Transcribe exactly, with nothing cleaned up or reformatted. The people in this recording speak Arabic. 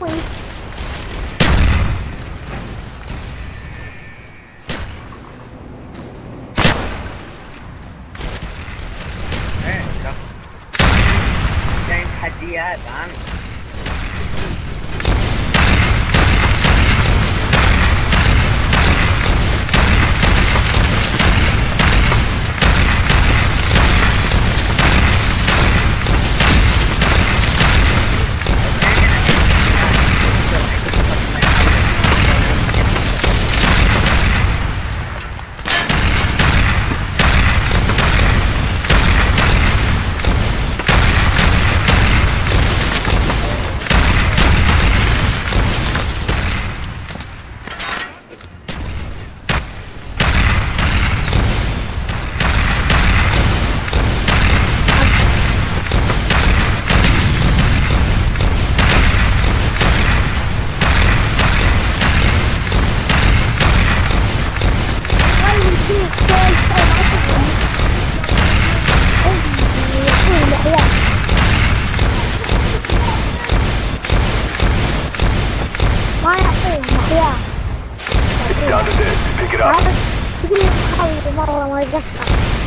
wait. ايه شخص جاي تحديات عن It's down to this. Pick it up. مرة ما يقطع